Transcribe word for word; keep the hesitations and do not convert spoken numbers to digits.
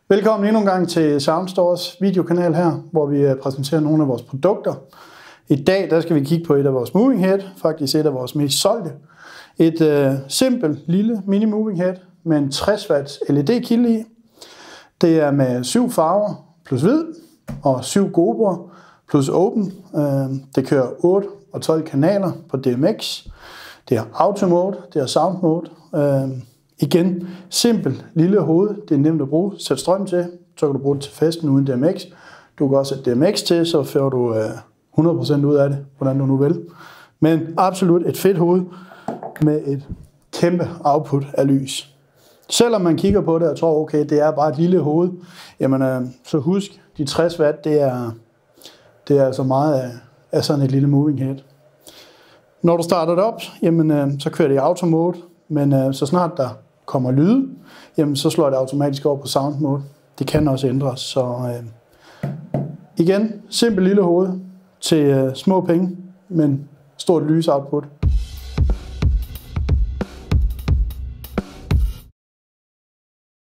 Velkommen endnu en gang til Soundstores videokanal her, hvor vi præsenterer nogle af vores produkter. I dag der skal vi kigge på et af vores moving head, faktisk et af vores mest solgte. Et øh, simpelt lille mini moving head med en tres watts L E D-kilde i. Det er med syv farver plus hvid og syv GoPro plus open. Øh, det kører otte og tolv kanaler på D M X. Det er auto mode, det er sound mode. Øh, igen, simpelt lille hoved, det er nemt at bruge. Sæt strøm til, så kan du bruge det til festen uden D M X. Du kan også sætte D M X til, så får du øh, hundrede procent ud af det, hvordan du nu vil. Men absolut et fedt hoved med et kæmpe output af lys. Selvom man kigger på det og tror, okay, det er bare et lille hoved, jamen øh, så husk, de tres watt, det er, det er altså meget af, af sådan et lille moving head. Når du starter det op, jamen øh, så kører det i auto mode, men øh, så snart der kommer lyde, jamen så slår det automatisk over på sound mode. Det kan også ændres, så øh, igen, simpelt lille hoved til øh, små penge, men stort lysoutput.